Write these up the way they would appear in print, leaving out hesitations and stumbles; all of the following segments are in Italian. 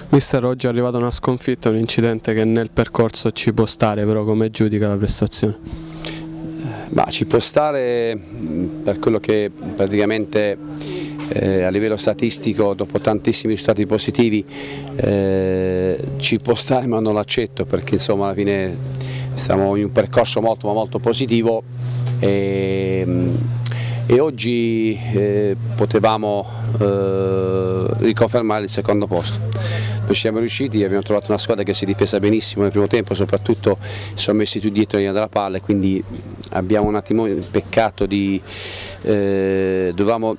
Mister, oggi è arrivata una sconfitta, un incidente che nel percorso ci può stare, però come giudica la prestazione? Ma ci può stare per quello che praticamente a livello statistico, dopo tantissimi risultati positivi, ci può stare, ma non l'accetto, perché insomma alla fine stiamo in un percorso molto positivo e oggi potevamo riconfermare il secondo posto. Noi siamo riusciti, abbiamo trovato una squadra che si è difesa benissimo nel primo tempo, soprattutto si sono messi tutti dietro la linea della palla, e quindi abbiamo un attimo peccato di dovevamo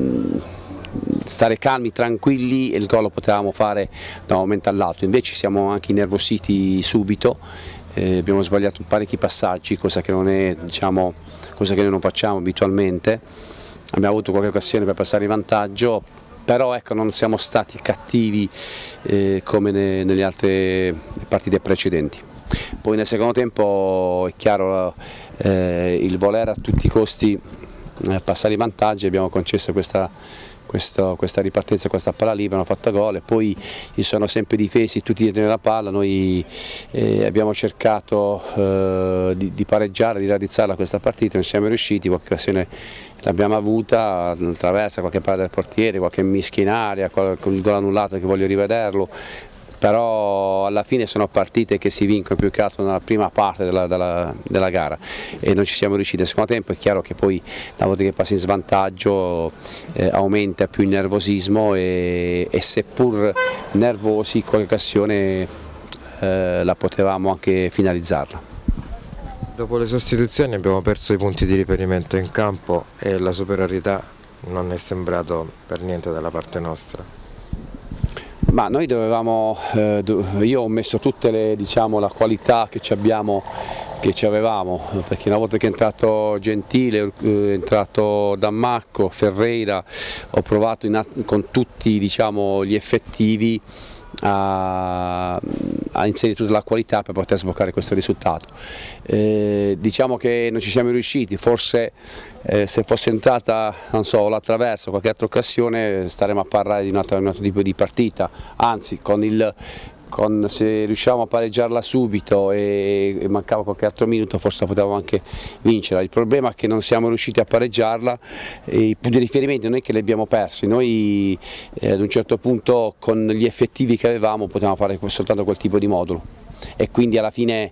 stare calmi, tranquilli, e il gol lo potevamo fare da un momento all'altro. Invece siamo anche innervositi subito, abbiamo sbagliato parecchi passaggi, cosa che non è, diciamo, cosa che noi non facciamo abitualmente. Abbiamo avuto qualche occasione per passare in vantaggio, però ecco, non siamo stati cattivi come nelle altre partite precedenti. Poi nel secondo tempo è chiaro il voler a tutti i costi passare i vantaggi, abbiamo concesso questa ripartenza, questa palla libera, hanno fatto gol e poi si sono sempre difesi tutti dietro nella palla. Noi abbiamo cercato di pareggiare, di raddrizzarla questa partita, non siamo riusciti, qualche occasione l'abbiamo avuta, attraverso qualche palla del portiere, qualche mischia in aria, con il gol annullato che voglio rivederlo. Però alla fine sono partite che si vincono più che altro nella prima parte della gara e non ci siamo riusciti. Nel secondo tempo è chiaro che poi una volta che passi in svantaggio aumenta più il nervosismo e seppur nervosi qualche occasione la potevamo anche finalizzarla. Dopo le sostituzioni abbiamo perso i punti di riferimento in campo e la superiorità non è sembrato per niente dalla parte nostra. Ma noi dovevamo, io ho messo tutte le, diciamo, la qualità che avevamo, perché una volta che è entrato Gentile, è entrato Dammacco, Ferreira, ho provato con tutti, diciamo, gli effettivi a inserire tutta la qualità per poter sbloccare questo risultato. Diciamo che non ci siamo riusciti, forse se fosse entrata, non so, l'attraverso, qualche altra occasione staremo a parlare di un altro tipo di partita, anzi se riusciamo a pareggiarla subito e mancava qualche altro minuto forse potevamo anche vincerla. Il problema è che non siamo riusciti a pareggiarla e i punti di riferimento non è che li abbiamo persi, noi ad un certo punto con gli effettivi che avevamo potevamo fare soltanto quel tipo di modulo e quindi alla fine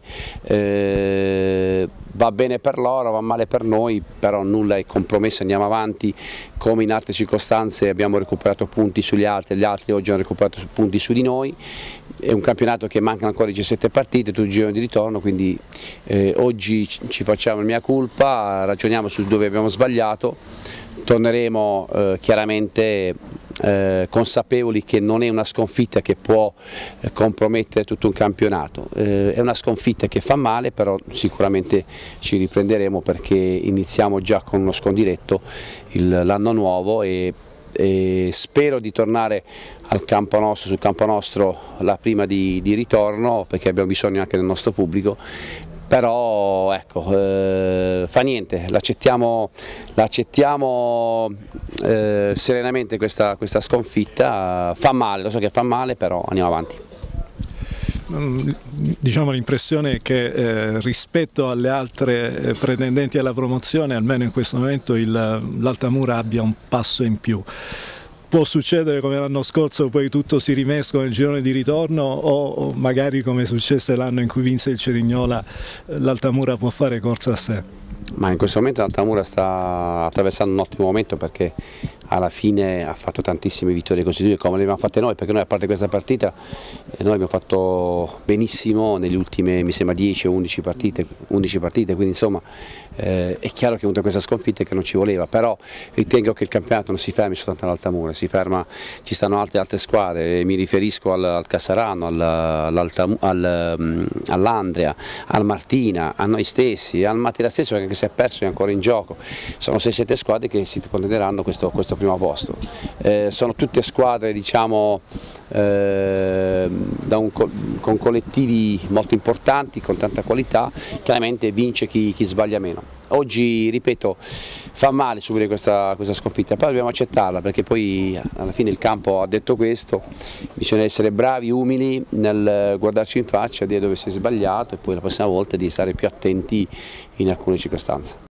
va bene per loro, va male per noi, però nulla è compromesso, andiamo avanti come in altre circostanze, abbiamo recuperato punti sugli altri, gli altri oggi hanno recuperato punti su di noi. È un campionato che mancano ancora 17 partite, tutti i giorni di ritorno, quindi oggi ci facciamo il mea culpa, ragioniamo su dove abbiamo sbagliato, torneremo chiaramente consapevoli che non è una sconfitta che può compromettere tutto un campionato, è una sconfitta che fa male, però sicuramente ci riprenderemo perché iniziamo già con uno scondiretto l'anno nuovo e spero di tornare sul campo nostro la prima di ritorno, perché abbiamo bisogno anche del nostro pubblico. Però ecco, fa niente, l'accettiamo serenamente questa sconfitta, fa male, lo so che fa male, però andiamo avanti. Diciamo l'impressione è che rispetto alle altre pretendenti alla promozione, almeno in questo momento l'Altamura abbia un passo in più. Può succedere come l'anno scorso, poi tutto si rimescola nel girone di ritorno, o magari come successe l'anno in cui vinse il Cerignola, l'Altamura può fare corsa a sé? Ma in questo momento l'Altamura sta attraversando un ottimo momento, perché alla fine ha fatto tantissime vittorie consecutive come le abbiamo fatte noi, perché noi a parte questa partita noi abbiamo fatto benissimo nelle ultime, mi sembra, 10 o 11 partite, quindi insomma è chiaro che è venuta questa sconfitta e che non ci voleva, però ritengo che il campionato non si fermi soltanto all'Altamura, ci stanno altre squadre, mi riferisco al Cassarano, all'Andria, al Martina, a noi stessi, al Matera stesso, che si è perso e è ancora in gioco. Sono 6-7 squadre che si contenderanno questo primo primo posto. Sono tutte squadre, diciamo, con collettivi molto importanti, con tanta qualità. Chiaramente vince chi sbaglia meno. Oggi, ripeto, fa male subire questa sconfitta, però dobbiamo accettarla, perché poi alla fine il campo ha detto questo: bisogna essere bravi, umili nel guardarci in faccia, dire dove si è sbagliato, e poi la prossima volta di stare più attenti in alcune circostanze.